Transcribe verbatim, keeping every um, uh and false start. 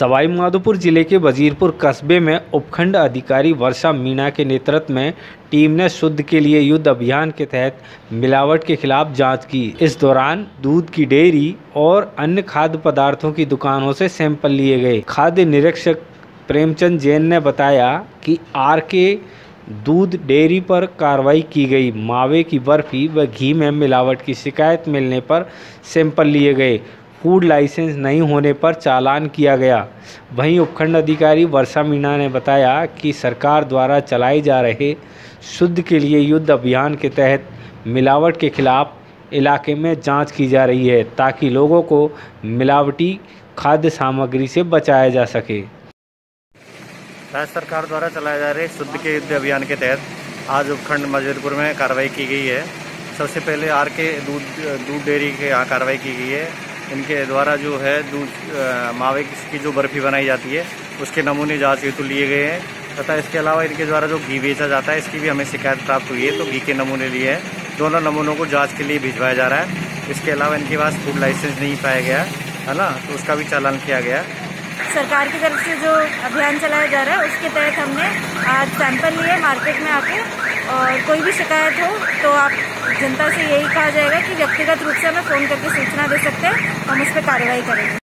सवाईमाधोपुर जिले के वजीरपुर कस्बे में उपखंड अधिकारी वर्षा मीणा के नेतृत्व में टीम ने शुद्ध के लिए युद्ध अभियान के तहत मिलावट के खिलाफ जांच की। इस दौरान दूध की डेयरी और अन्य खाद्य पदार्थों की दुकानों से सैंपल लिए गए। खाद्य निरीक्षक प्रेमचंद जैन ने बताया कि आर के दूध डेयरी पर कार्रवाई की गई। मावे की बर्फी व घी में मिलावट की शिकायत मिलने पर सैंपल लिए गए। फूड लाइसेंस नहीं होने पर चालान किया गया। वहीं उपखंड अधिकारी वर्षा मीणा ने बताया कि सरकार द्वारा चलाए जा रहे शुद्ध के लिए युद्ध अभियान के तहत मिलावट के खिलाफ इलाके में जांच की जा रही है ताकि लोगों को मिलावटी खाद्य सामग्री से बचाया जा सके। राज्य सरकार द्वारा चलाए जा रहे शुद्ध के युद्ध अभियान के तहत आज उपखंड वजीरपुर में कार्रवाई की गई है। सबसे पहले आर के दूध दूध डेयरी के यहाँ कार्रवाई की गई है। इनके द्वारा जो है दूध मावे की जो बर्फ़ी बनाई जाती है उसके नमूने जांच हेतु लिए गए हैं तथा इसके अलावा इनके द्वारा जो घी बेचा जाता है इसकी भी हमें शिकायत प्राप्त हुई है, तो घी के नमूने लिए हैं। दोनों नमूनों को जांच के लिए भिजवाया जा रहा है। इसके अलावा इनके पास फूड लाइसेंस नहीं पाया गया है ना, तो उसका भी चालान किया गया। सरकार की तरफ से जो अभियान चलाया जा रहा है उसके तहत हमने आज सैंपल लिए मार्केट में आके, और कोई भी शिकायत हो तो आप जनता से यही कहा जाएगा कि व्यक्तिगत रूप से हमें फ़ोन करके सूचना दे सकते हैं, हम उस पर कार्रवाई करेंगे।